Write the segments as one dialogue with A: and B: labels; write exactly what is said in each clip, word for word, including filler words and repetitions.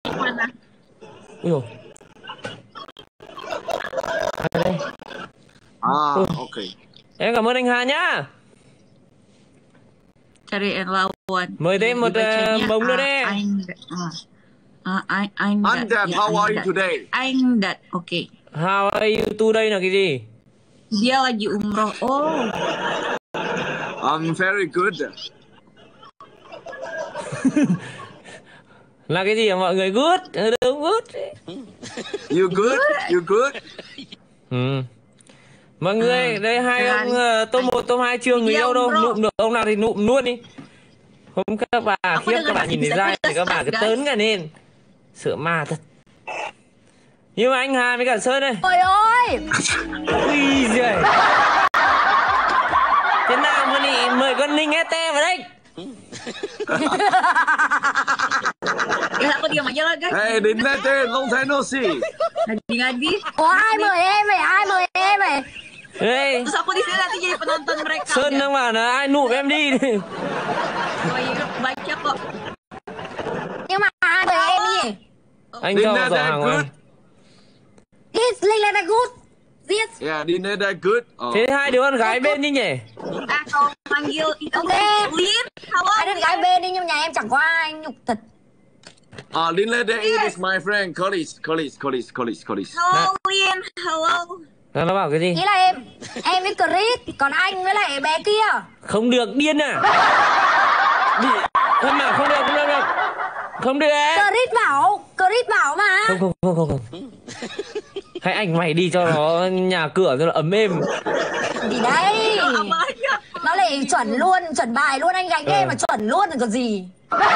A: Ui dồi. À, đây.
B: À,
A: Ui.
B: ok.
A: Em cảm ơn anh Hà nhá.
C: Cari yang lawan.
A: Mời thêm một uh, bóng nữa đi.
C: Anh uh, anh anh
B: I'm Dad, how are you today?
C: Anh Dad, ok.
A: How are you today là cái gì?
C: Dia lagi umroh. Oh.
B: I'm very good.
A: Là cái gì hả mọi người? Good. Ừ, đúng, good.
B: You good? You good?
A: Ừ. Mọi người, đây hai ông uh, top một, top hai chưa người yêu đâu. Nụm được ông nào thì nụm luôn đi. Không các bà khiếp, các bạn nhìn thấy dai thì các bà cứ tớn cả lên. Sợ ma thật. Nhưng mà anh Hà với cả Sơn đây.
D: Ôi ơi.
A: Ui giời. Thế nào mà đi mời con Ninh ét tê vào đây.
C: Aku diam aja lah guys.
B: Hey, Dinete, long time no see.
C: Ngadi-ngadi.
D: Ủa ai mời em vậy? Ai mời em vậy?
A: Đây.
C: Terus aku di sini nanti jadi penonton mereka.
A: Sơn đang bảo là ai nụp em đi.
C: Oh iya, baca kok.
D: Nhưng mà ai mời em gì?
A: Anh cho giỏ hàng
B: good.
D: Yes, Linh là good. Yes.
B: Yeah, Dinete good. Oh.
A: Thế hai đứa con gái bên đi nhỉ?
C: Ah, kau panggil itu Lin. Halo.
D: Hai đứa gái bên đi nhưng nhà em chẳng qua anh nhục thật.
B: Ah, uh, Dinete is my friend, colleague, colleague, colleague, colleague, colleague.
C: Hello Lin, hello.
A: Nó, nó bảo cái gì?
D: Ý là em, em với Chris, còn anh với lại bé kia.
A: Không được, điên à? Đi, không mà không được, không được, được. Không được.
D: Chris bảo, Chris bảo mà.
A: Không, không, không, không, không. Hãy anh mày đi cho nó nhà cửa cho nó ấm êm.
D: Gì đấy? Nó lại chuẩn luôn, chuẩn bài luôn, anh gánh em mà chuẩn luôn rồi còn gì.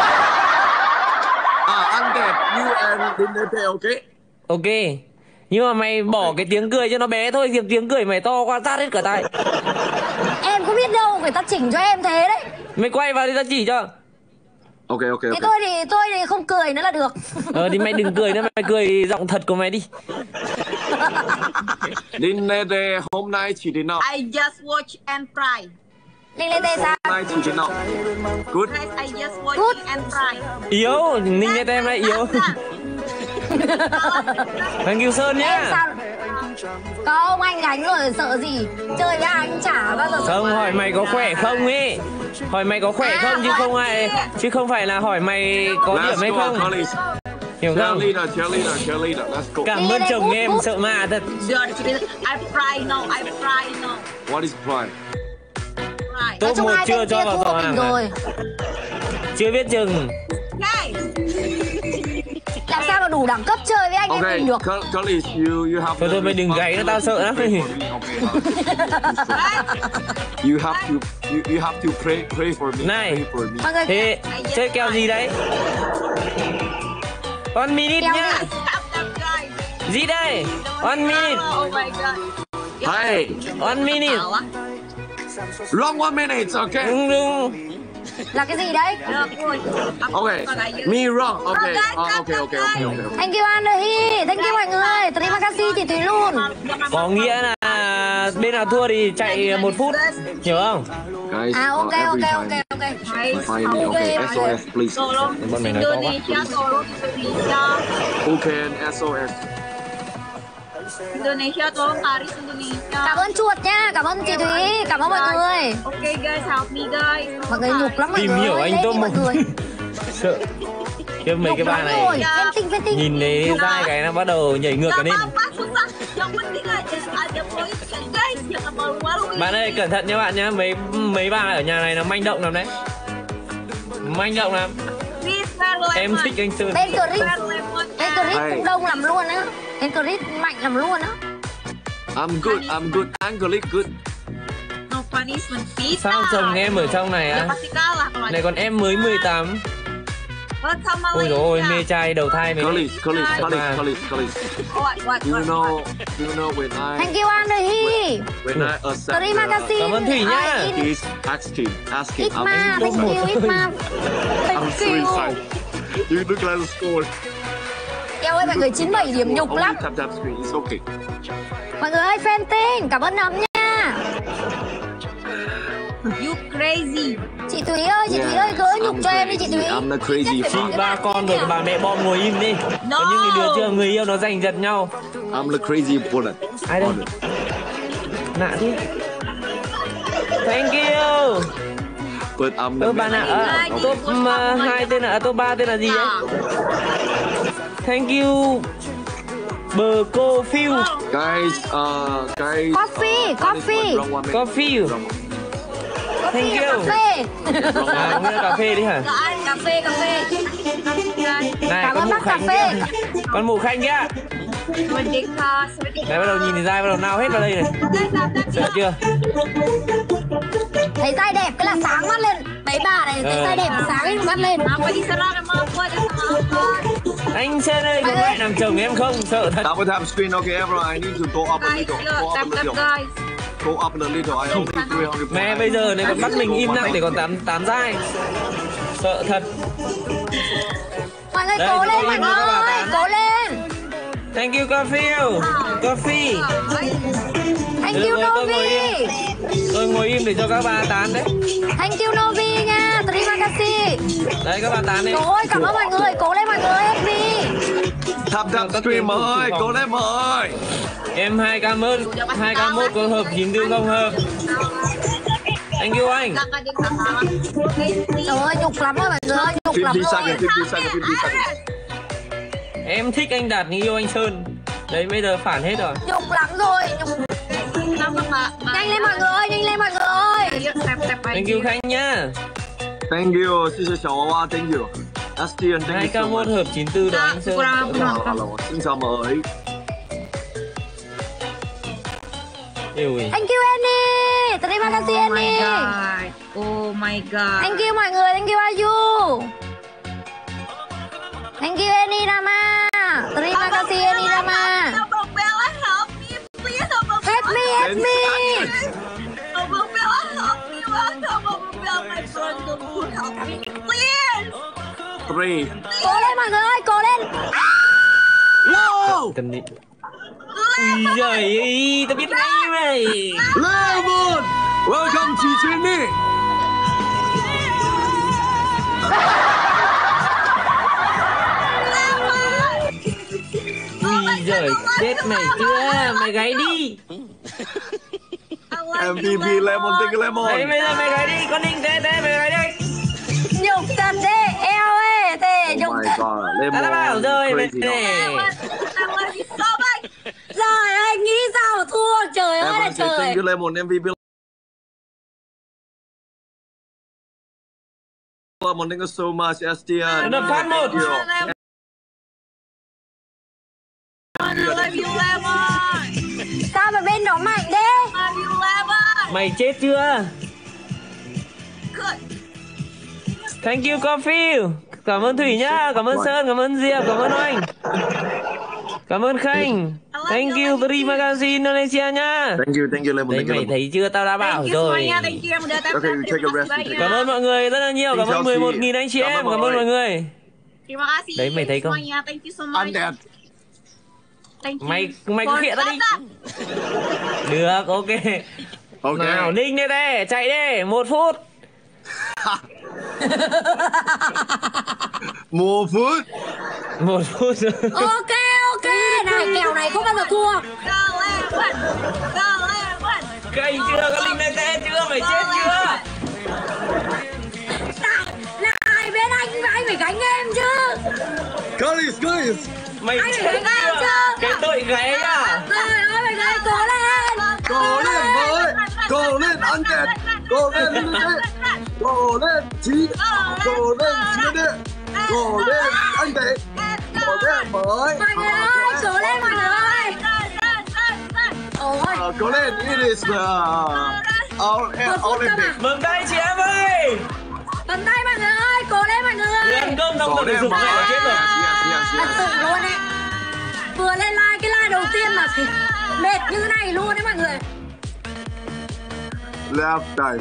B: Ah, anh Dad, you and Dinete, okay?
A: Ok. Nhưng mà mày bỏ cái tiếng cười cho nó bé thôi, tiếng tiếng cười mày to quá tát hết cả tai.
D: Em có biết đâu, người ta chỉnh cho em thế đấy.
A: Mày quay vào thì tao chỉ cho.
B: Ok, ok,
D: Thế
B: ok.
D: tôi thì tôi thì không cười nữa là được.
A: Ờ thì mày đừng cười nữa, mày cười giọng thật của mày đi.
B: Dinete, hôm nay chị đi nào?
C: I just watch and cry.
D: Linh lên đây sao?
B: Hôm nay chị đi nào? Good.
C: Guys, I just watching and cry.
A: Yếu, Ninh ét em này yếu. Thank you Sơn
D: Em
A: nhá.
D: sao? Không, anh gánh rồi sợ gì? Chơi với anh chả bao giờ.
A: Không, hỏi mày có khỏe không ấy. Hỏi mày có khỏe không chứ không ai chứ không phải là hỏi mày có điểm hay không. Hiểu không?
B: Cheerleader, cheerleader, cheerleader. Let's go.
A: Cảm ơn chồng em sợ ma thật.
C: I cry no, I cry no.
B: What is pride?
C: Cry.
A: Top một chưa cho vào giỏ hàng
D: rồi.
A: Chưa biết chừng.
C: Guys.
D: Làm sao mà đủ đẳng cấp chơi với anh em
B: Okay,
D: mình được?
B: colleagues, you you have.
A: Thôi thôi mày đừng gáy nó, tao sợ lắm.
B: You have to you, you have to pray pray for me.
A: Này.
B: Pray for me.
D: Mọi người
A: Thế chơi kèo gì đấy? One minute
D: Kèo
A: nhá. Gì đây? One minute.
C: Oh my god.
B: Hey,
A: One minute.
B: long one minute, okay?
A: Đúng đúng.
D: là cái gì đấy?
B: Okay, me wrong. Okay, uh, okay, okay, okay, okay.
D: Thank you Andy, thank you mọi người. Terima kasih chị Thúy luôn.
A: Có nghĩa là bên nào thua thì chạy một phút, hiểu không?
B: Guys,
D: À ok
B: uh, every
D: ok
B: time
D: ok ok.
B: find me, okay, S O S please.
C: Tolong Indonesia, tolong Indonesia.
B: Who can S O S?
C: Indonesia, tolong Paris Indonesia.
D: Cảm ơn chuột nha, cảm ơn chị Thúy, cảm ơn mọi người.
C: Okay guys, help me guys.
D: Mọi người nhục lắm mọi
A: Tìm
D: người.
A: hiểu anh top một. Sợ. Chứ mấy cái bà này
D: Rồi, phên tinh phên tinh.
A: nhìn thấy dai cái nó bắt đầu nhảy ngược cả lên.
C: Apa susah? Yang penting aja ada poin guys, jangan malu-malu.
A: Bạn ơi cẩn thận nha bạn nhá, mấy mấy bà ở nhà này nó manh động lắm đấy. Manh động lắm. Em thích anh Sơn.
D: Bên Chris, bên Chris cũng đông lắm luôn á. Bên Chris mạnh lắm luôn á.
B: I'm good, I'm good. Angle good.
C: No punishment.
A: Sao chồng em ở trong này á? Này còn em mới mười tám. Ôi dồi ôi, mê trai đầu thai mấy.
B: Colleagues, colleagues, colleagues, colleagues, colleagues. You know, you know when I
D: Thank you Andy.
B: when I accept
D: Terima kasih.
A: Cảm ơn Thủy nhá.
B: He's asking, asking.
D: Itma, thank you Itma.
B: I'm so excited. You look like a score.
D: Eo ơi mọi người chín mươi bảy điểm nhục
B: Only
D: lắm.
B: tap tap screen, it's okay.
D: Mọi người ơi fan tinh, cảm ơn nấm nha.
C: You crazy.
D: Chị Thúy ơi, chị
B: Yeah,
D: Thúy ơi gỡ
B: I'm
D: nhục cho em đi chị Thúy.
B: I'm the crazy
A: Chị
B: father.
A: ba con rồi bà mẹ bom ngồi im đi. Có những cái đứa chưa người yêu nó giành giật nhau.
B: I'm the crazy bullet.
A: Ai đây? Nạ thế. Thank you.
B: But I'm the
A: Ơ bà nạ à, top uh, hai tên là top ba tên là gì ấy? Thank you. Bờ cô phiêu.
B: guys, uh, guys.
D: Coffee,
B: uh,
D: coffee.
B: wrong one,
A: Có phiêu. Thank you.
D: Cà phê.
A: À, uống cà phê đi hả?
C: Cà phê, cà phê.
A: Này
D: Cảm
A: con
D: ơn
A: mụ
D: bác cà
A: khanh
D: phê.
A: kia. Con mụ khanh kia. Này bắt đầu nhìn thì dai bắt đầu nao hết vào đây này. Sợ chưa?
D: Thấy dai đẹp cái là sáng mắt lên. Mấy bà này thấy
A: Ờ.
D: dai đẹp sáng ấy mắt lên.
A: Anh Sơn ơi, có mẹ làm chồng em không? Sợ thật.
B: Double tap screen, okay, everyone. I need to go up a little. Go up a little. Go up a little. I only three hundred.
A: Mẹ bây giờ này còn bắt mình im lặng để còn tám tám dai. Sợ thật.
D: Mọi người
A: Đây,
D: cố
A: tôi
D: lên
A: im
D: mọi
A: cho các bà
D: người,
A: tán.
D: cố lên.
A: Thank you coffee. Coffee.
D: Thank
A: Được
D: you
A: rồi, tôi ngồi
D: Novi.
A: im. Tôi ngồi im để cho các bà tán đấy.
D: Thank you Novi nha, Trimakasi.
A: Đấy các bà tán đi.
D: Ôi cảm ơn mọi người, cố lên mọi người em đi.
B: Tap tap screen ơi, go lên ơi.
A: Em hai k mốt, hai k mốt có hợp chín tư không hợp? Thank you anh.
D: Trời ơi nhục lắm rồi mọi người ơi, nhục lắm
B: fifty
D: rồi.
B: seconds, fifty seconds, fifty seconds.
A: Em thích anh Đạt như yêu anh Sơn. Đấy bây giờ phản hết rồi.
D: Nhục lắm rồi, nhục. Nhanh lên mọi người ơi, nhanh lên mọi người ơi.
A: Thank you Khanh nhá.
B: Thank you, xin chào chào Hoa, thank you. Astian, thank
A: hai
B: you
A: k
B: so
A: mốt
B: much.
A: hợp chín tư đó anh Sơn.
B: Hello, hello. Xin chào mời.
A: Yêu ơi.
D: Thank you Annie, Trimakasi
C: Oh my
D: Annie.
C: god. Oh my god.
D: Thank you mọi người, thank you Ayu. Thank you Annie Rama. Trimakasi Annie Rama.
C: Bella, help me, please.
D: Help me, help me.
C: Bella, help me. Welcome, Bella, my friend. Don't help me, please.
B: Three.
D: Cố lên mọi người ơi, cố lên.
B: Wow!
A: Tâm đi. Ui giời ơi, tao biết ngay mày.
B: Lemon! Welcome to Sydney!
A: Ui giời, chết mày chưa? Mày gáy đi.
B: em vê pê Lemon, take a Lemon!
A: Đấy bây giờ mày gáy đi, con Ninh thế thế mày gáy đi.
D: Nhục thật đấy, eo ơi, thế
B: Oh
D: nhục
B: my
D: thật.
B: god,
A: Tao đã
B: Lemon!
A: bảo rồi mày
B: Crazy dog.
A: này.
D: Trời ơi, nghĩ sao mà thua, trời ơi là
B: Everyone say
D: trời.
B: thank you Lemon, em vê pê Lemon, thank you so much, Astian.
A: Được phát một.
B: Thank you.
C: I love you, Lemon.
D: Sao mà bên đó mạnh thế?
C: Love you, Lemon.
A: Mày chết chưa?
C: Good.
A: Thank you Coffee. Cảm ơn Thủy nhá, cảm ơn Sơn, cảm ơn Diệp, cảm ơn Oanh. Cảm ơn Khanh. Thank you Tri Magazine Indonesia nhá.
B: Thank you, thank you Lemon,
A: Đấy
B: thank you
A: mày
B: Lemon.
A: thấy chưa, tao đã bảo
C: Thank you
A: rồi.
C: semuanya, thank you yang udah tap
B: Okay,
C: tap.
B: you take a rest, you take a
A: Cảm ơn mọi người rất là nhiều, cảm ơn mười một nghìn anh chị em, cảm ơn mọi người.
C: Terima kasih.
A: Đấy, mày thấy không?
C: Semuanya, thank you so much.
B: Anh đẹp.
C: Thank you.
A: Mày mày cứ
C: for
A: khịa tao đi.
C: that.
A: Được, ok.
B: Ok.
A: Nào, Ninh đây đây, chạy đi, một phút.
B: Một phút.
A: Một phút.
D: Ok, ok, này kèo này không bao giờ thua.
C: Go Lemon. Go Lemon.
A: Cay chưa, có Ninh đây tê chưa, mày chết chưa?
D: Này, này bên anh, anh phải gánh em chứ.
B: Curtis, Curtis.
A: Mày
D: Anh
A: chết
D: phải gánh em
A: chưa?
D: chứ.
A: Cái tội gáy à?
D: Trời ơi, mày ơi, cố lên.
B: Cố lên với. Cố lên anh đẹp. Cố lên lên lên. Cố lên chí. Cố lên chí đi. Cố lên anh đẹp. Cố lên với.
D: Mọi người ơi, cố lên mọi người ơi. Ôi,
B: Uh, Cố lên, it is uh, our Olympic.
A: Mừng tay chị em ơi.
D: cầm tay mọi người ơi, cố lên mọi người.
A: Lên công đồng
B: Cố
A: tập thể
B: lên
A: dục
B: với.
A: này là chết rồi.
B: Yes, yes,
D: Thật
B: yes.
D: sự luôn đấy. Vừa lên like cái like đầu tiên mà thì mệt như thế này luôn đấy mọi người.
B: Left time.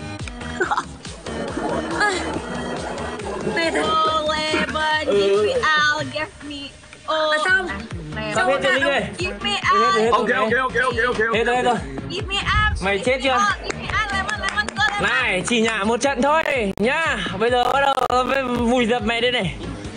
D: Mệt rồi.
C: Oh, Lemon, give me out, give me. Oh,
D: Mà xong.
A: Sắp hết rồi Linh ơi.
C: give me
A: Hết rồi, hết
C: out,
A: rồi.
B: Ok, ok, ok, ok, ok.
A: Hết rồi, hết rồi.
C: give me out.
A: Mày chết chưa?
C: Give me out, Lemon, Lemon, go
A: Này, chỉ nhả một trận thôi nhá. Bây giờ bắt đầu vùi dập mẹ đây này.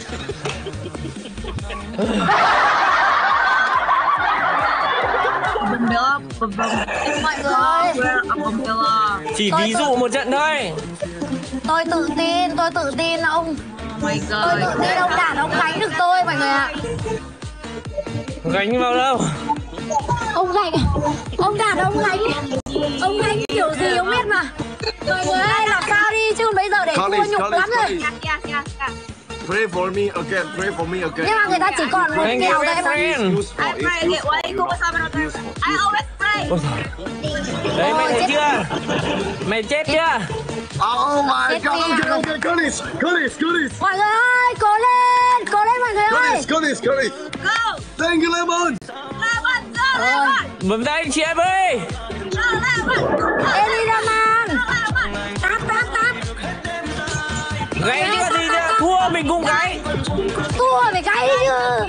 D: Mọi người ơi,
A: chỉ ví dụ một trận thôi.
D: Tôi tự tin, tôi tự tin ông.
C: My
D: Tôi
C: God.
D: tự tin ông Đạt ông gánh được tôi mọi người ạ.
A: Gánh vào đâu?
D: Ông gánh, ông Đạt ông gánh, ông gánh kiểu gì ông biết mà. Mọi người ơi làm sao đi chứ bây giờ để thua
B: College,
D: nhục
B: college,
D: lắm rồi.
B: college.
C: Yeah, yeah, yeah, yeah.
B: Pray for me again. Pray for me again.
D: Nhưng mà người ta chỉ còn một
A: Thank
D: kèo
A: you,
D: thôi
A: my
D: em ạ.
A: friend.
B: Useful.
C: I pray
B: It's
C: that way
B: useful.
C: go with someone else. I always pray.
A: Ôi giời. Đấy mày thấy chưa? Mày chết chưa?
B: Oh my
D: Chết
B: God.
D: đi
B: Okay,
D: à.
B: okay. College, college, college.
D: Mọi người ơi, cố lên, cố lên mọi người ơi.
B: College, college, college.
C: Go.
B: Thank you, Lemon.
C: Lemon, go, Lemon.
A: Bấm tay chị em ơi.
C: Go, Lemon.
D: Eliraman,
C: Lemon.
D: tát tát tát.
A: Gánh chứ có gì nữa. Thua mình cùng gánh.
D: Thua phải cái chứ.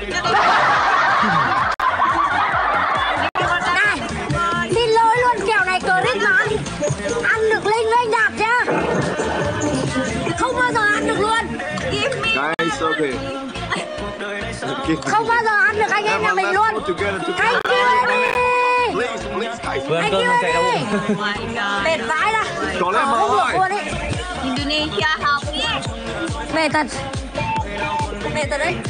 D: Này, xin lỗi luôn kèo này Chris mà ăn, ăn được Linh với anh Đạt nhá. Không bao giờ ăn được luôn.
C: Give me.
B: Guys, okay. Okay.
D: Không bao giờ ăn được anh em nhà mình luôn.
B: Together, together.
D: Thank you Eddie.
B: Please, please, guys.
A: Vâng,
D: Thank
A: cơm
D: you
A: không chạy đâu.
D: Eddie.
C: Oh my God.
D: Mệt vãi ra.
B: Có lên
D: Không
B: mà
D: được luôn
B: ơi.
D: ấy.
C: Indonesia help me.
D: Mệt thật. Mệt thật đấy.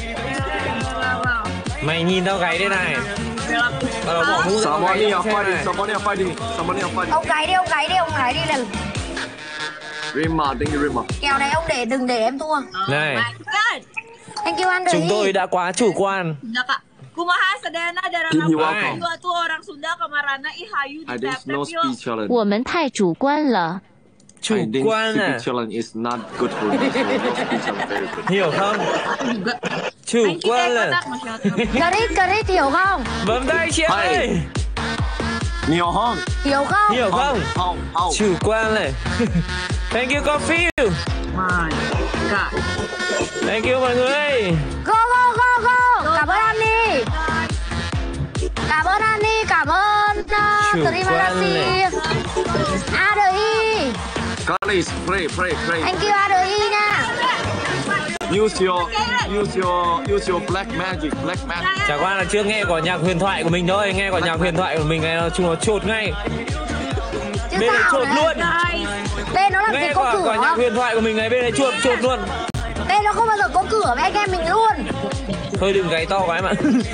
A: Mày nhìn tao gáy đây này. Bắt đầu bỏ mũ ra tao
B: Somebody
A: gáy
B: are
A: xem
B: fighting.
A: này.
B: Somebody are fighting. Somebody are fighting.
D: Ông gái đi, ông gái đi, ông gái đi lần.
B: Rima, thank you, Rima.
D: Kèo này ông để đừng để em thua.
A: Này,
C: My God.
D: Thank you Andre.
A: chúng tôi đã quá chủ quan.
C: Naka. Kumaha sadana darah
B: Give me
C: nama
B: welcome.
C: dua tu orang Sunda ke Marana Ihayu
B: I
C: di
B: think no
C: tap-tap yo.
B: speed challenge.
E: 我们太主观了。
A: Chủ
B: I think
A: quan à?
B: speed challenge is not good for me. So no speed challenge very good.
A: Hiểu không?
C: Juga.
A: Chủ
C: Thank you,
A: quan
C: Teko
A: là
C: Tak, Masya Allah.
D: Chris, Chris hiểu không?
A: bấm tay chị em
B: Hay.
A: ơi.
B: Nhiều không?
D: Hiểu không?
A: Hiểu không?
B: Không, không.
A: Chủ quan này. Thank you coffee.
C: My God.
A: Thank you mọi người.
D: Go, go, go, go. Cảm ơn Annie. Cảm ơn Annie, cảm ơn uh,
A: Chủ
D: Dream
A: quan
D: Galaxy.
A: này.
D: a đê i.
B: Guys, pray, pray, pray.
D: Thank you a đê i nha.
B: Use your, use your, use your black magic, black magic.
A: Chả qua là chưa nghe quả nhạc huyền thoại của mình thôi. Nghe quả nhạc huyền thoại của mình này chung nó chột ngay.
D: Chứ
A: Bên này
D: sao
A: chột
D: nữa?
A: luôn.
D: Bên nó làm gì
A: Nghe
D: có
A: quả,
D: cửa.
A: quả nhạc huyền thoại của mình này bên này chuột chột luôn.
D: Bên nó không bao giờ có cửa với anh em mình luôn.
A: Thôi đừng gáy to quá em ạ.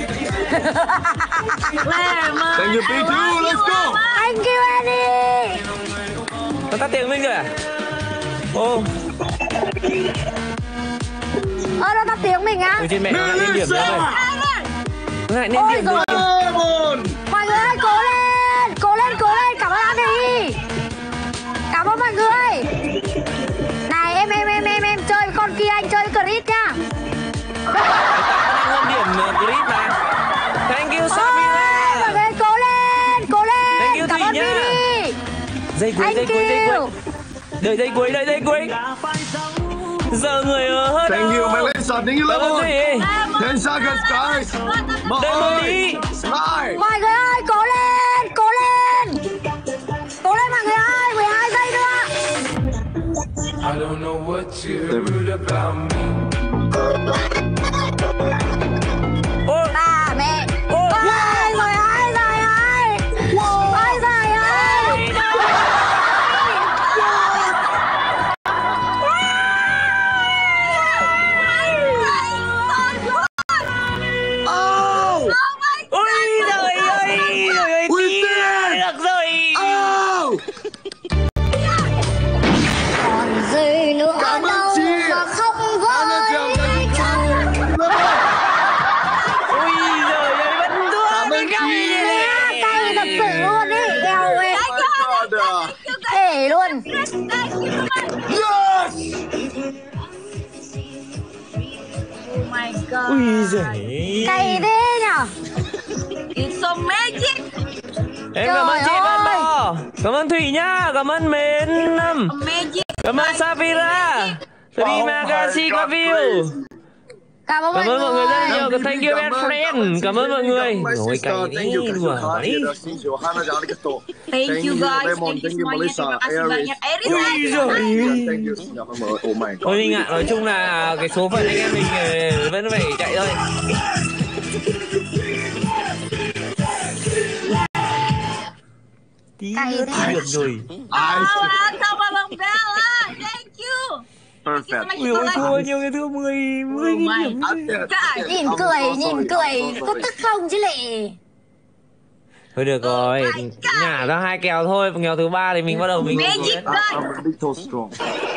C: Lemon.
B: Thank you, P two, let's go.
D: Thank you Annie.
A: Nó tắt tiếng mình rồi à? Ô,
D: Ơ nó tắt tiếng mình á.
A: ừ, trên mẹ nó lại lên điểm nữa rồi. Nó lại lên
D: Ôi
A: điểm
D: rồi.
A: nữa.
B: Lemon.
D: Mọi người ơi cố lên. Cố lên, cố lên. Cảm ơn a đê i. Cảm ơn mọi người. Này em em em em em chơi với con kia anh chơi với Chris nha.
A: Đang lên điểm uh, clip này. Thank you
D: Ôi, mọi
A: Sabina.
D: người cố lên, cố
A: Thank you,
D: lên. Cảm
A: Thủy
D: ơn
A: nha.
D: Vini.
A: Dây cuối, dây
D: Thank
A: cuối, dây cuối.
D: you.
A: Đợi dây cuối, đợi dây cuối. Giờ người ở
B: Thank you, Melissa. Thank you,
A: Cảm ơn
B: Lemon.
A: gì?
B: ten seconds, guys. Mà
A: Đợi một
B: ơi.
A: tí.
B: Slide.
D: Mọi người ơi, cố lên, cố lên. Cố lên mọi người ơi, mười hai giây nữa.
F: I don't know what you heard about me.
A: Ôi,
D: Ba mẹ.
A: ôi.
D: Ôi, mười hai giây ơi. Ôi giời ơi.
B: Oh.
A: Ôi trời ơi, trời ơi,
B: Ui,
A: tí
B: tên.
A: được rồi.
B: Oh.
D: Còn gì nữa
B: Cảm ơn
D: đâu
B: chị.
D: mà không
B: Anh là chào
D: với
B: các
D: nhau.
B: Lemon.
A: Ôi trời ơi, vẫn thua.
B: Cảm ơn
A: mình cay
B: chị.
A: này này.
D: Cay thật sự luôn ý, eo ơi.
B: God.
D: Ê luôn.
B: Yes.
C: Oh my God.
A: Ui giời.
D: Cay thế nhở.
C: It's so magic.
A: Em cảm ơn
D: Trời
A: chị
D: ơi.
A: Văn Bò. Cảm ơn Thủy nhá. Cảm ơn Mến Năm.
C: Magic.
A: Cảm ơn Savira. Dream Galaxy có view.
D: Cảm ơn
A: Cảm ơn mọi người rất là nhiều.
B: Cảm
A: Thank you best friend. Cảm ơn mọi người. Ôi cái
B: Thank you
A: đi
B: guys.
A: đùa quá đi.
C: Thank you guys,
B: Raymond,
C: thank
B: thank
C: you
B: you
C: semuanya,
B: Melissa,
C: terima kasih
B: Aries.
C: banyak. Aries,
A: Ui
C: Aries,
A: giời.
C: Aries.
B: Thank you. Oh my god.
A: Thôi Linh ạ, nói chung là cái số phận anh em mình ờ, vẫn phải chạy thôi. Tí nữa thì được rồi.
B: I
C: Mantap Abang Bella, thank you.
B: perfect.
A: Ui ôi thua nhiều cái thua mười mười
C: Oh my
A: điểm.
C: God.
D: Nhìn cười, nhìn cười, có tức không chứ lị.
A: Thôi được rồi, nhả ra hai kèo thôi, kèo thứ ba thì mình bắt đầu mình
C: Magic
B: I'm a little strong.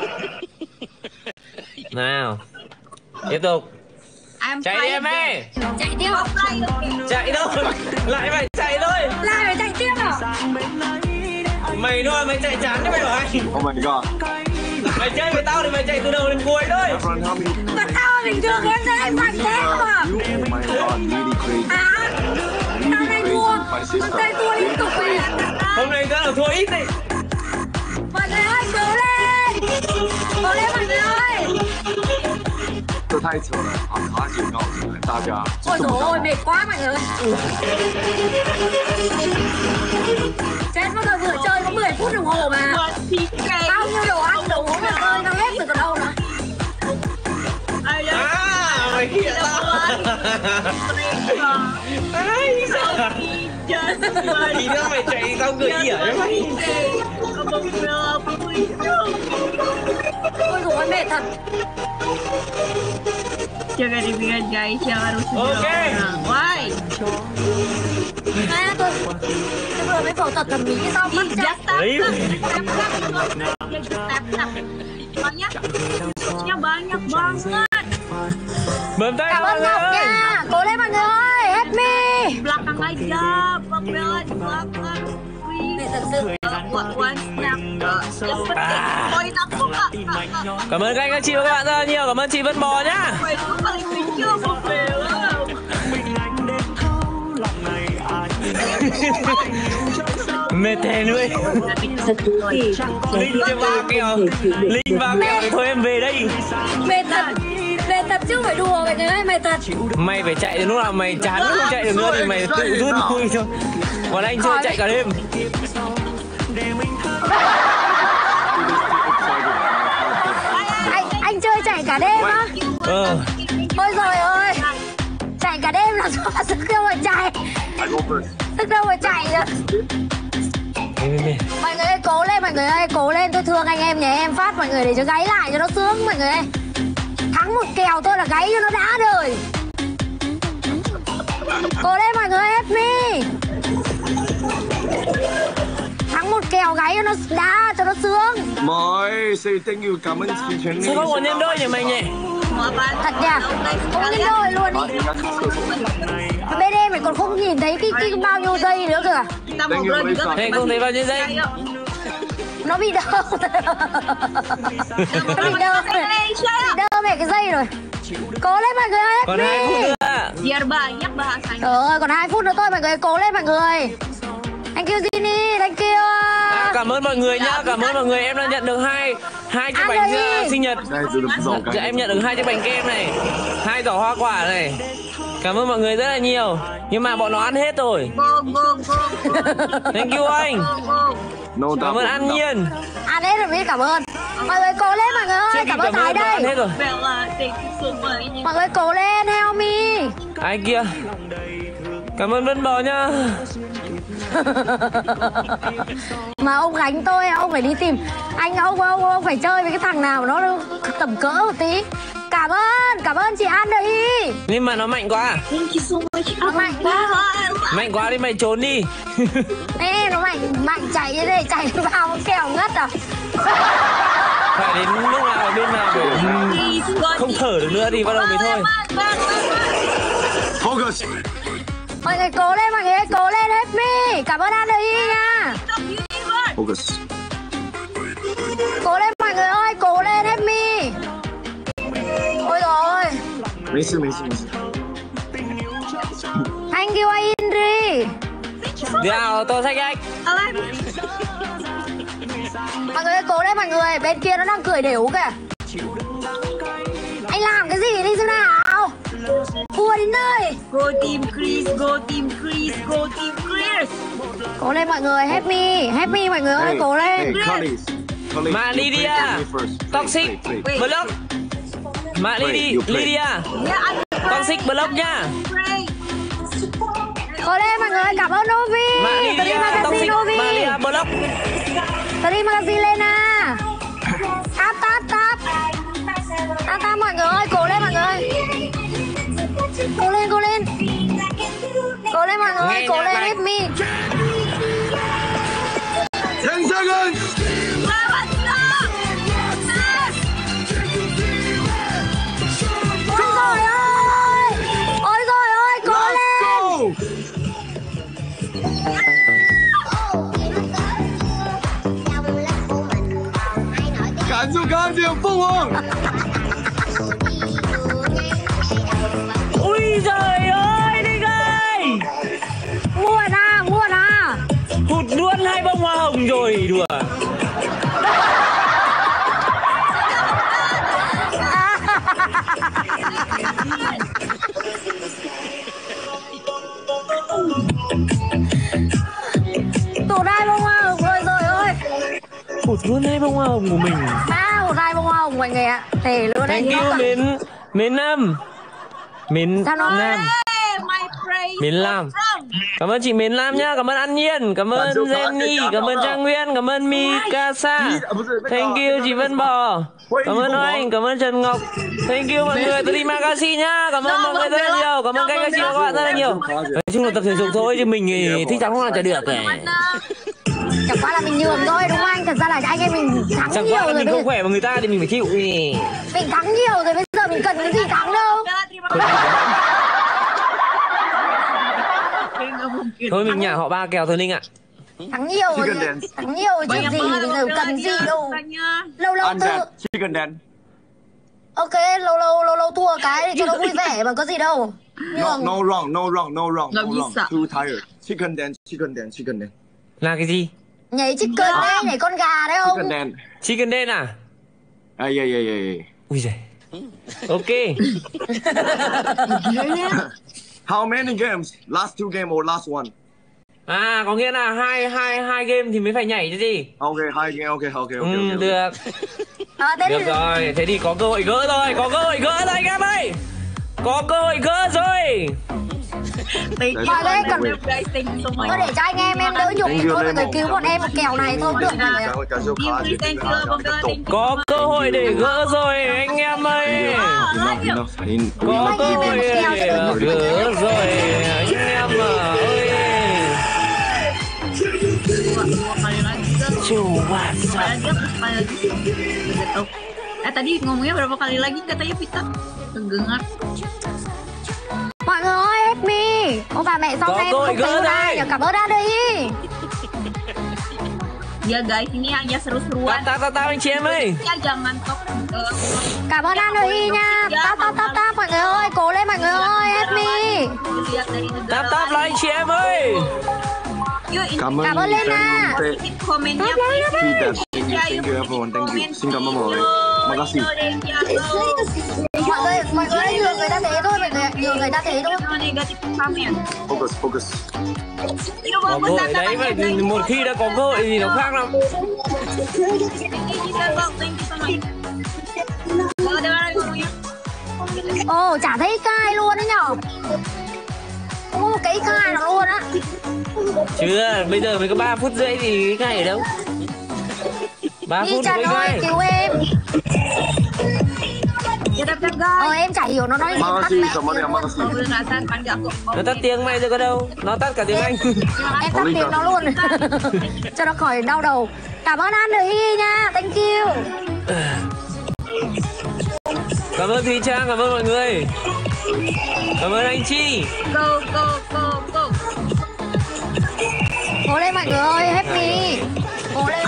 A: nào tiếp tục
C: I'm
A: chạy đi em ơi,
D: Chạy tiếp.
C: Offline được kìa.
A: chạy đâu lại phải chạy thôi,
D: Lại phải chạy tiếp à?
A: mày thôi mày chạy chán chứ mày bảo anh,
B: Oh my god.
A: mày chơi với tao thì mày chạy từ đầu đến cuối thôi.
B: Everyone help me.
D: Mà tao bình thường em sẽ đánh mạnh thế mà.
B: You, oh my god, really crazy.
D: À, tao này thua, mà tay thua liên tục về.
A: Hôm nay tao là thua ít đi.
D: Mọi người ơi, cố lên. Cố lên mọi người ơi.
B: 这太扯了，好，卡姐告诉你们大家，
D: Ôi dồi ôi, mệt quá mọi người. Chết mất rồi, vừa chơi có mười phút đồng hồ mà.
C: Buat pê ca.
D: Bao nhiêu đồ ăn, đồ uống mà ơi, tao hết rồi còn đâu nữa.
C: Ayo.
A: À mày kia tao. Ai sao? Thì nữa mày chạy tao cười ỉa đấy mày.
C: Abang Bella vui dong.
D: Ôi dồi ôi, mệt thật.
C: Jangan dibiarkan guys yang harus
A: Okay.
C: Why?
D: À, tôi, tôi vừa mới phẫu thuật thẩm mỹ xong mắt
C: Just
D: chạy.
C: tap
A: Đấy.
C: tap tap tap tap. Banyak, nya banyak banget.
A: Bấm tay
D: Cảm
A: mọi
D: ơn
A: người
D: Ngọc
A: ơi.
D: nha. Cố lên mọi người ơi, help me.
C: Belakang aja, Bang Bella di belakang.
D: Mệt
C: Wih,
D: thật sự.
C: buat one snap. Yang penting poin aku kak.
A: Cảm ơn các anh các chị và các bạn rất là nhiều. Cảm ơn chị Vân Bò nhá.
C: Poin aku paling kecil Bang Bella.
A: Mệt thề nuôi. Linh cho ba kèo. Linh ba kèo thì thôi em về đây.
D: Mệt thật. Mệt thật chứ không phải đùa mọi người ơi, mệt thật.
A: Mày phải chạy đến lúc nào mày chán không chạy được nữa thì mày tự rút lui thôi. Còn anh chơi chạy cả đêm.
D: Anh anh chơi chạy cả đêm á?
A: Ờ.
D: Ôi trời ơi. Chạy cả đêm là do sức đâu mà chạy.
B: I go first.
D: Sức đâu mà chạy được. Mọi người ơi, cố lên mọi người ơi, cố lên. Tôi thương anh em nhà em phát mọi người để cho gáy lại cho nó sướng mọi người ơi. Thắng một kèo thôi là gáy cho nó đã đời. Cố lên mọi người, help me. Thắng một kèo gáy cho nó đã, cho nó sướng.
B: Mọi, say thank you, cảm ơn chị Trần
A: Sao không có nhân đôi nhỉ mày nhỉ?
D: Thật nhỉ? Không nhân đôi luôn đi. Bên em mày còn không nhìn thấy cái, cái bao nhiêu giây nữa kìa.
C: Kita ngobrol juga.
A: Thế không thấy bao nhiêu giây?
C: Ayo.
D: Nó bị đơ. Nó bị đơ. Bị đơ về cái dây rồi. Cố lên mọi người ơi, help
A: Còn hai phút
D: me.
A: nữa.
C: Biar banyak bahasanya.
D: Trời ơi, còn hai phút nữa thôi mọi người, cố lên mọi người. Thank you Ginny, thank you.
A: À, cảm ơn mọi người nhá, cảm ơn mọi người. Em đã nhận được hai hai chiếc
D: Ăn
A: bánh
D: rồi.
A: uh, sinh nhật.
B: Đây giờ được giàu
A: Dạ,
B: cái.
A: em nhận được hai chiếc bánh kem này, hai giỏ hoa quả này. Cảm ơn mọi người rất là nhiều. Nhưng mà bọn nó ăn hết rồi.
C: Go, go, go.
A: Thank you anh.
C: Go, go.
B: No
A: Cảm
B: doubt.
A: ơn An Nhiên.
D: Ăn hết rồi biết cảm ơn. Mọi người cố lên mọi người ơi,
A: Chưa kịp
D: cảm ơn
A: cảm
D: Thái
A: ơn nó ăn hết
D: đây.
A: rồi.
C: Bella, thank you so much.
D: Mọi người cố lên, help me.
A: Ai kia? Cảm ơn Vân Bò nhá.
D: Mà ông gánh tôi, ông phải đi tìm. Anh ông ông ông phải chơi với cái thằng nào nó tầm cỡ một tí. Cảm ơn, cảm ơn chị An đây.
A: Nhưng mà nó mạnh quá.
C: Thank you so much.
D: Nó mạnh quá.
A: Mạnh quá đi mày trốn đi.
D: Ê, nó mạnh mạnh chạy như đây, chạy vào kèo ngất à.
A: Phải đến lúc nào ở bên nào để
C: Please, go.
A: không thở được nữa thì bắt đầu mới thôi.
B: Focus.
D: Mọi người cố lên, mọi người ơi, cố lên, help me. Cảm ơn An đây nha.
B: Focus.
D: Cố lên mọi người ơi, cố lên, help me. Ôi dồi ôi.
B: 没事没事没事。
D: Thank you Indri.
A: Nào, tôi sách anh.
D: Mọi người ơi, cố lên mọi người, bên kia nó đang cười đều kìa. Anh làm cái gì đi xem nào. Thua đến nơi.
C: Go team Chris, go team Chris, go team Chris.
D: Cố lên mọi người, happy, happy mọi người ơi, cố lên.
B: Hey, Collies. Collies,
A: Mà
B: you play
A: Lydia,
B: for me first. Play,
A: Toxic,
B: play, play.
A: block. Mà
B: Play,
A: Lydia,
B: you play.
A: Lydia,
C: Yeah, I'm
A: Toxic block nha.
C: Pray.
D: Cố lên mọi người, cảm ơn Novi.
A: Mà
D: Tadi
A: Lydia,
D: makasih
A: Toxic,
D: Novi.
A: mà Lydia block.
D: Tadi makasih Lena. Tap tap tap. Tap tap mọi người ơi, cố lên mọi người. Cố lên, cố lên. Cố lên mọi người ơi,
A: Nghe
D: cố
A: nhạc
D: lên
A: này.
D: hết mi.
B: ten seconds.
D: Ôi rồi ơi. Ôi rồi ơi, cố
B: Let's
D: lên.
B: go. Cảm xúc cao điểm Phúc Hùng.
A: Ui giời ơi, đi ơi.
D: Mua ra, mua ra.
A: Hụt luôn hai bông hoa hồng rồi, đùa.
D: Tụt hai bông hoa hồng rồi rồi ơi.
A: Hụt luôn hai bông hoa hồng của mình.
D: Ba hụt hai bông hoa hồng mọi người ạ. Thề luôn đấy.
A: Thank you mến, mến Nam. Mến
D: Sao nó-
A: Nam.
C: Hey, my praise.
A: Mến Lam. Cảm ơn chị Mến Lam nhá, cảm ơn An Nhiên, cảm ơn Jenny, cảm ơn Trang Nguyên, cảm ơn Mikasa. Thank you chị Vân Bò. Cảm ơn Anh, cảm ơn Trần Ngọc. Thank you mọi người, tôi đi Magashi nhá. Cảm ơn mọi người rất là nhiều, cảm ơn các anh chị và các bạn rất là nhiều. Nói chung là tập thể dục thôi chứ mình thì thích thắng lúc nào chả được này.
D: Chẳng qua là mình nhường thôi đúng không anh? Thật ra là anh em mình thắng
A: Chẳng
D: nhiều
A: qua là
D: rồi
A: mình
D: bây
A: không
D: giờ.
A: khỏe mà người ta thì mình phải chịu.
D: Mình thắng nhiều rồi bây giờ mình cần cái gì thắng đâu.
A: Thôi mình nhả họ ba kèo thôi Ninh ạ.
D: Thắng nhiều rồi.
B: Chicken dance.
D: Thắng nhiều rồi chứ gì bây giờ cần gì đâu. Lâu lâu
B: Ăn
D: tự
B: dance, chicken dance.
D: ok lâu lâu lâu lâu thua cái để cho nó vui vẻ mà có gì đâu.
B: No,
D: Nhường.
B: no wrong, no wrong, no wrong, no
C: Nggak
B: wrong.
C: bisa.
B: Too tired. Chicken dance, chicken dance, chicken dance.
A: Là cái gì?
D: Nhảy chicken đấy, nhảy con gà đấy không?
B: Chicken dance.
A: Chicken Den à?
B: Ah, yeah, yeah, yeah, yeah.
A: Ui giời. Ok.
B: How many games? Last two game or last one?
A: À có nghĩa là hai hai hai game thì mới phải nhảy chứ gì?
B: Okay, hai game. Okay, okay, okay,
A: Ừ,
B: okay.
A: được.
D: À, thế
A: Được
D: thì
A: rồi, thế thì có cơ hội gỡ rồi, có cơ hội gỡ rồi anh em ơi. Có cơ hội gỡ rồi.
C: Thank you.
D: Mọi người cần-
C: Guys, thank you so much.
D: thôi để cho anh em em đỡ nhục thì thôi mọi người cứu bọn em một kèo này thôi cũng được mọi người ạ.
B: Cảm ơn cảm xúc
C: Team
B: khá
C: Chris, thank you. Bông thank you.
A: Có cơ hội để gỡ rồi anh em ơi.
B: Enough, enough. In-
A: Có
B: we
A: cơ
B: love
A: hội
B: you.
A: để gỡ rồi anh em ơi.
C: Dua kali lagi ke?
A: Coba
C: Sekali lagi apa sekali lagi? Nggak tahu. Eh tadi ngomongnya berapa kali lagi katanya Vita? Kegengar.
D: Mọi người ơi, help me. Ông bà mẹ sau
A: Có
D: này em
A: cơ hội
D: không
A: gỡ
D: tính ra
A: đây.
D: nhờ cảm ơn đã đi.
C: Ya guys, ini hanya seru-seruan.
A: Tap tap tap tap anh chị em ơi.
C: Ya jangan top. eh,
D: Cảm ơn An đi nha. Tap tap tap tap mọi người ơi, cố lên mọi người ơi, help me.
C: Lihat dari negara
A: Tap tap là anh chị em ơi.
C: Yuk, ini
B: Cảm ơn
D: Cảm ơn Lena.
B: Tê.
C: tip komennya.
D: Tap lên, tap lên.
B: Thank you, thank you everyone, thank you. Xin cảm ơn mọi người. Makasih.
D: Mọi người, mọi người hãy nhường người ta thế thôi, mọi người ạ, nhường người ta thế thôi.
C: Negatif komen.
B: Focus, focus.
C: Itu
A: Có
C: bagus
A: cơ hội đấy mà
C: tantangannya, guys.
A: một khi đã có cơ hội thì nó khác lắm.
C: Thank you juga, Bang. Thank you so much. Kalau ada lagi ngomongnya.
D: Ồ, chả thấy cai luôn đấy nhở. Không có một cái cai nào luôn á.
A: Chưa, bây giờ mới có ba phút rưỡi thì cái này ở đâu? ba
D: Đi
A: phút
D: Trần
A: mới
D: ơi,
A: ngay.
D: cứu em.
C: Ya udah guys.
D: Ờ, em chả hiểu nó nói gì tắt
B: Makasih
D: mẹ.
B: semuanya, makasih.
C: Kalau belum rasa panggil aku.
A: Nó tắt tiếng mày rồi có đâu? Nó tắt cả tiếng Anh.
D: Em tắt tiếng nó luôn. Cho nó khỏi đau đầu. Cảm ơn An Hi nha, thank you.
A: Cảm ơn Thùy Trang, cảm ơn mọi người. Cảm ơn anh Chi.
C: Go, go, go, go.
D: Cố lên mọi người ơi, help me. Cố lên.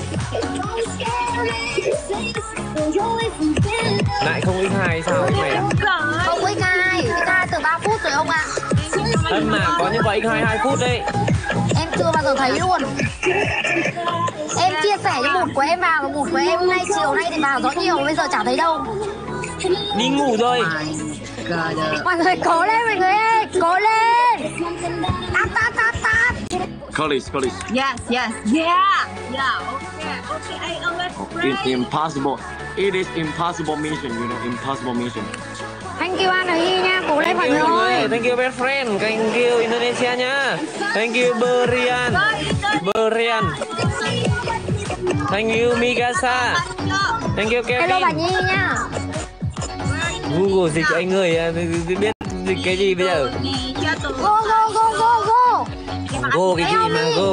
A: Lại không x hai sao anh mày?
C: Go.
D: Không với cai, cái cai từ ba phút rồi ông ạ.
A: Ân mà có những quả x hai hai phút đấy.
D: Em chưa bao giờ thấy luôn. Em chia sẻ cái mụt của em vào, và mụt của em nay chiều nay thì vào rõ nhiều, bây giờ chả thấy đâu.
A: Đi ngủ rồi.
C: god.
D: Mọi người cố lên mọi người ơi, cố lên. Tát tát tát tát.
B: Colleagues, colleagues.
C: Yes, yes, yeah, yeah. Okay, okay. I always
B: In,
C: pray.
B: impossible. It is impossible mission, you know, impossible mission.
D: Thank you Anh Hi nha, cố lên mọi người ơi.
A: Thank you best friend, thank you Indonesia nha. Thank you Berian, Berian. Thank you Mikasa. Thank you
D: Hello bà
A: Kevin.
D: Nhi nha.
A: Google dịch anh ơi, biết dịch cái gì bây giờ?
D: Go go go go go.
A: Go cái gì mà go?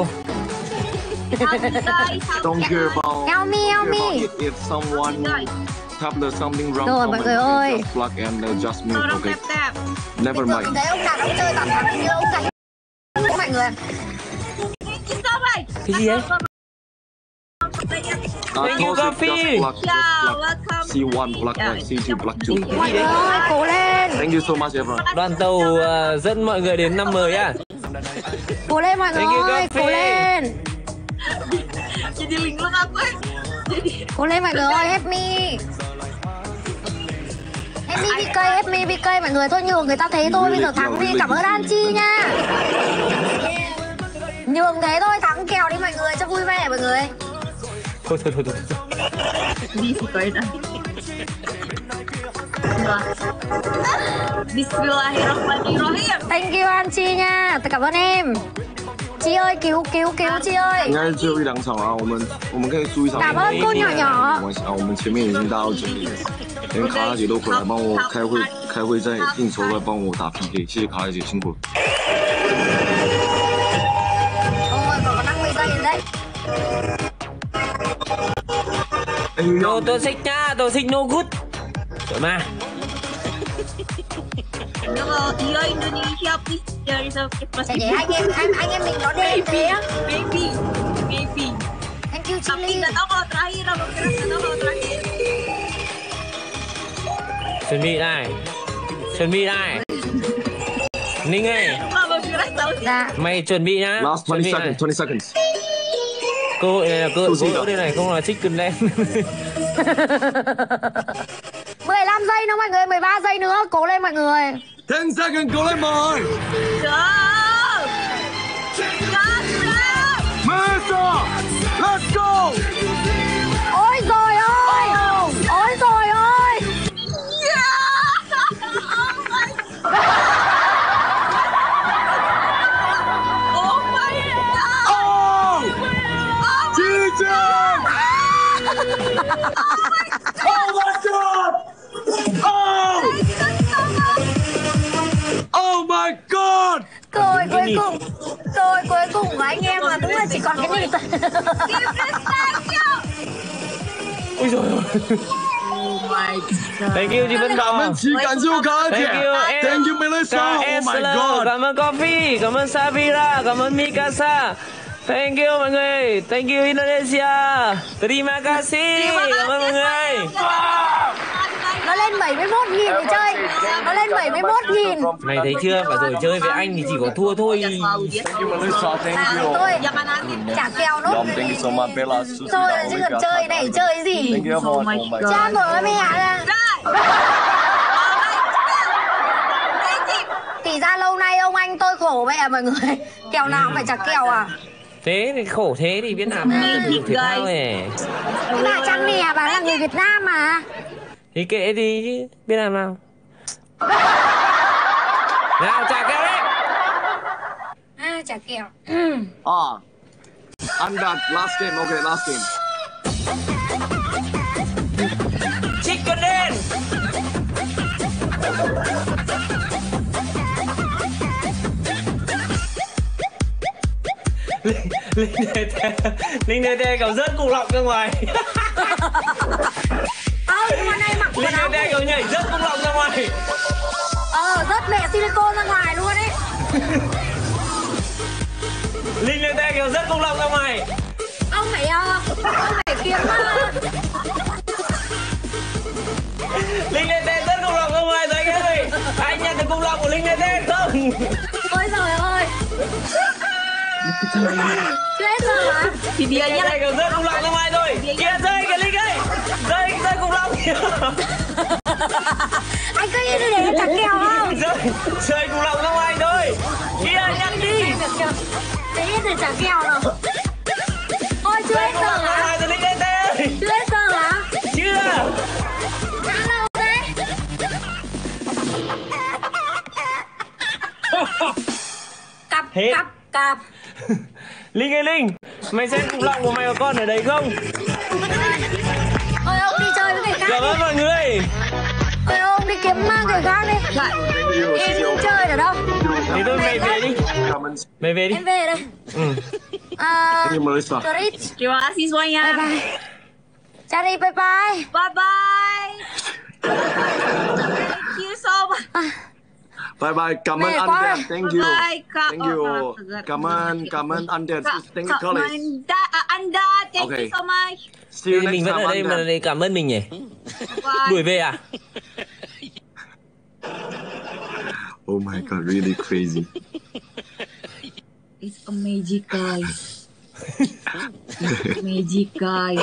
B: Don't care about.
D: Help me, help
B: care about
D: me.
B: it. If someone have the something wrong,
D: Rồi,
B: comment,
D: mọi người ơi.
B: just plug and uh, just mute, okay? Never
D: Bình thường
B: mind.
D: thấy ông đàn ông chơi toàn thắng như ông dạy mọi người.
A: Cái gì đấy?
B: Uh,
A: Thank you,
B: close it,
A: Coffee.
B: just plug, just plug. C one plug one, C two plug two.
D: Mọi người ơi, cố lên.
B: Thank you so much, everyone.
A: Đoàn tàu uh, dẫn mọi người đến năm mới à?
D: Cố lên mọi người
A: Thank you,
D: ơi,
A: Coffee.
D: cố lên.
C: Jadi linglung aku eh.
D: Cố lên mọi người ơi, help me. Help me bê ca, help me bê ca mọi người, thôi nhường người ta thế thôi, bây giờ thắng đi, cảm ơn An Chi nha. Nhường thế thôi, thắng kèo đi mọi người cho vui vẻ mọi người.
A: Thôi thôi thôi thôi.
C: Di sikoin ah. Bismillahirrahmanirrahim.
D: Thank you An Chi nha, cảm ơn em. Chi ơi, cứu cứu cứu Chi ơi.
B: 应该最后一两场啊，我们我们可以注意场。
D: Cảm ơn cô nhỏ nhỏ.
B: 没关系啊，我们前面已经大到尽力了，连卡拉姐都回来帮我开会，开会在应酬在帮我打 P K， 谢谢卡拉姐辛苦了。
D: Ôi, còn có năm mươi giây đấy.
B: 哎
A: No
B: 呦，
A: toxic nha, toxic no good. Trời mà.
C: Kalau dia Indonesia please there is a
D: Chả nhẽ anh em anh, anh em mình nó đen thế á.
C: maybe maybe.
D: Thank you
C: Tapi
D: Chili.
C: nggak tahu kalau terakhir apa kira nggak tahu kalau terakhir.
A: Chuẩn bị này. Chuẩn bị này. Ninh ơi,
C: Apa kira tahu sih.
D: Dạ.
A: mày chuẩn bị nhá.
B: last
A: Chuẩn
B: twenty
A: bị này.
B: seconds, twenty seconds.
A: Cơ hội này là cơ hội
B: Câu gì
A: vỡ
B: đó?
A: đây này, không là trích cân đen.
D: mười lăm giây nữa mọi người, mười ba giây nữa, cố lên mọi người.
B: ten seconds, cố lên mọi.
C: Go.
B: Master, let's go.
D: Ôi rồi ơi. Ôi rồi ơi.
C: Oh my god.
B: Oh, Chi Chi. Oh my god. Oh, oh my god.
D: Rồi cuối cùng. Rồi cuối cùng của anh em là đúng là chỉ còn cái nhịp.
A: Ôi trời ơi.
C: Oh my god.
A: Thank you chị Vân
B: Cảm
A: Đỏ.
B: ơn chị, cảm ơn cả chị.
A: Thank you, em.
B: Thank you Melissa.
A: Ca
B: Oh my
A: Esler,
B: god.
A: cảm ơn Coffee, cảm ơn Savira, cảm ơn Mikasa. Thank you mọi người. Thank you Indonesia. Terima kasih. Cảm ơn mọi người.
D: Nó lên bảy mươi mốt nghìn để chơi. Nó lên bảy mươi mốt nghìn.
A: Mày thấy chưa? Và rồi chơi với anh thì chỉ có thua thôi.
B: Thank you Melissa, thank
D: À,
B: you.
D: tôi
C: Jangan nangis.
D: trả kèo nốt.
B: Dom, thank you so much Bella. Susie,
D: Thôi chứ
B: Naomi,
D: còn chơi này chơi cái gì.
B: Thank you everyone. Oh my god.
D: Cha mở mẹ ra. Thì ra lâu nay ông anh tôi khổ vậy à mọi người. Kèo nào cũng phải trả kèo à.
A: Thế thì khổ thế thì biết làm tận dụng thể thao này.
D: Cái bà Trang nè, bà là người Việt Nam mà.
A: Thì kệ đi chứ, biết làm nào. Nào trả kèo đấy.
D: À trả kèo.
B: Ah, I'm done. Last game. Okay, last game.
A: Trích con đen. Linh Linh Linh Linh Linh cậu rớt cùng lọc ra ngoài.
D: Ờ nhưng mà này mặc quần
A: Linh
D: áo.
A: Linh cậu nhảy rớt cùng lọc ra ngoài.
D: Ờ rớt mẹ silicone ra ngoài luôn ấy.
A: Linh Linh cậu rớt cùng lọc ra ngoài.
D: Ông phải ờ, ông phải kiếm ờ,
A: Linh Linh rớt cùng lọc ra ngoài rồi anh ơi. Anh nhận được cùng lọc của Linh Linh không?
D: ôi trời ơi. Chết rồi hả?
C: Si dia
A: Linh
C: nya
A: Linh cậu rớt cùng lọc ra ngoài rồi. Kìa rơi kìa Linh ơi. Rơi rơi cùng lọc kìa.
D: Anh cứ đi để chặt kèo không?
A: Rơi, rơi cùng lòng ra ngoài rồi. Kia nhanh đi.
D: Để để chặt kèo rồi. Ôi chưa hết giờ hả?
A: Ngoài rồi Linh ơi tê ơi.
D: Chưa hết giờ hả?
A: Chưa.
D: Đã lâu đấy. Cặp
A: Hết.
D: cặp cặp.
A: Linh ơi Linh, mày xem cùng lòng của mày và con ở đấy không?
D: Thôi ông đi chơi với người khác
A: Cảm ơn
D: đi.
A: mọi người.
D: Thôi ông đi kiếm người khác đi. Em không chơi ở đâu.
A: Thì thôi mày về đi.
B: Cảm ơn.
A: Mày về đi.
D: Em về đây.
A: Ừ.
D: À,
B: Thank you, Melissa.
D: Chris.
C: Terima kasih
D: Bye
C: semuanya.
D: bye. Charlie bye bye.
C: Bye bye. Thank you so much.
B: Bye bye. Cảm ơn
D: Mẹ
B: anh
D: quá
B: Đẹp.
D: rồi.
B: Thank
C: Bye
B: you.
C: bye. Ka-
B: Thank
C: oh,
B: you.
C: oh,
B: Cảm ơn, cảm ơn anh Đẹp.
C: Ka-
B: Thank you,
C: Ka-
B: colleagues.
C: Manda, uh, Anda, thank
B: Okay.
C: you so much.
B: See you
A: Thì
B: next
A: mình vẫn
B: time,
A: ở đây
B: anh
A: mà
B: Đẹp.
A: đây cảm ơn mình nhỉ.
C: Bye.
A: Đuổi về à?
B: Oh my god, really crazy.
C: It's a magic, guys. Magic, guys.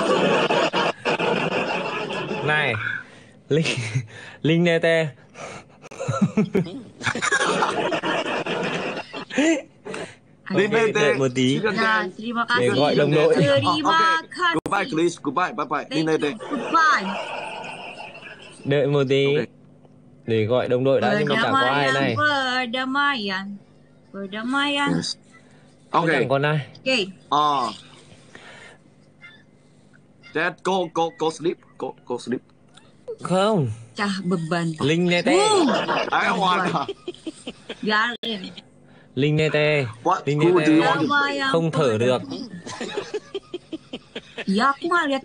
A: Này, Linh, Linh nè tê.
B: Đi
A: Ok,
B: đây,
A: đợi một tí.
C: Nah, terima
A: Để
C: kasih.
A: gọi đồng đội.
C: Terima
B: Oh, okay.
C: kasih.
B: Goodbye, please. Goodbye. Bye bye. Đi
C: Thank
B: đây
C: you.
B: đây.
C: Goodbye.
A: Đợi một tí.
B: Ok.
A: Để gọi đồng đội đã nhưng mà chẳng có ai này.
C: Perdamaian, perdamaian.
B: Yes.
A: Không
B: Okay.
A: chẳng còn ai.
C: Okay.
B: Uh, Dad, go, go, go sleep. Go, go sleep.
A: Không,
C: Cah beban.
A: Linh nè tê.
B: I don't want.
C: Biarin.
A: Linh nè tê.
B: What
A: Linh
B: school
A: nè
B: do you
A: tê.
B: want to
C: Perdamaian.
A: Không thở được.
C: Ya aku nggak lihat